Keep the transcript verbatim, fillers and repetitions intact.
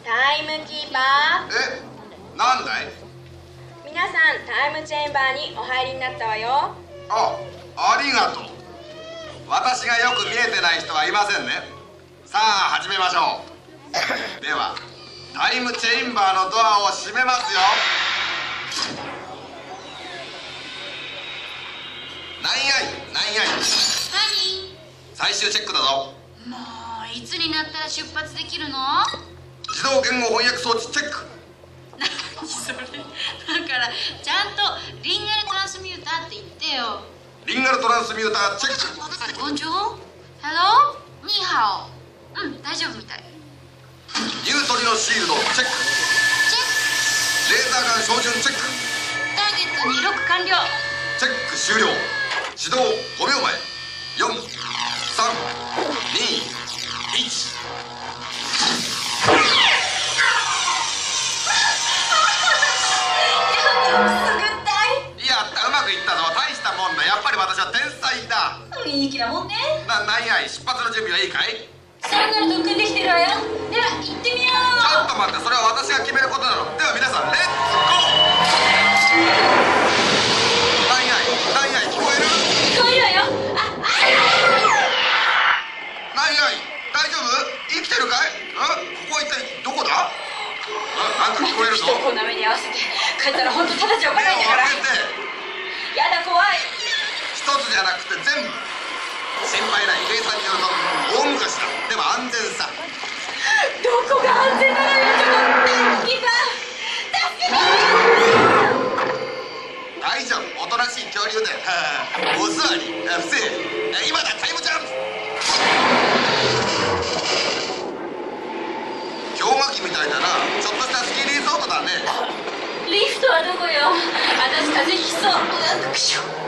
タイムキーパー。 え、なんだい？ 皆さんタイムチェンバーにお入りになったわよ。 あ、ありがとう。私がよく見えてない人はいませんね。さあ始めましょう。ではタイムチェンバーのドアを閉めますよ。なんやいなんやい。 何？ 最終チェックだぞ。 もういつになったら出発できるの？ 自動言語翻訳装置チェック。 何それ。だからちゃんとリンガルトランスミューターって言ってよ。 リンガルトランスミューターチェック。 ボンジョー、ハロー、ニーハオ。うん、大丈夫みたい。 ニュートリノシールドチェック。 チェック。 レーザーガン照準チェック。 ターゲットにロック完了。 チェック終了。始動ごびょうまえ。よん、さん、に、いち。やった、うまくいったぞ。大したもんだ。やっぱり私は天才だ。 いい気なもんね。 な、なんやい、出発の準備はいいかい？ そうなると組んできてるわよ。では行ってみよう。 ちょっと待って、それは私が決めることなの。では皆さんレッツゴー。なんやいなんやい、聞こえる？ 聞こえるわよ。あ、 なんやい、大丈夫？生きてるかい？あ、ここは一体どこだ？あ、なんか聞こえるぞ。 人をこんな目に合わせて帰ったら本当ただじゃおかないんだから。 目を開けて。 やだ、怖い。 一つじゃなくて全部。心配ない。計算によると大昔だ。でも安全さ。 どこが安全なのよ。ちょっとタイムキーパー助けて。 大丈夫、おとなしい恐竜で。お座り。不正。今だ、タイムジャンプ。氷河期みたいだな。ちょっとしたスキーリゾートだね。 リフトはどこよ。私風邪ひきそう。うわ、くしょ。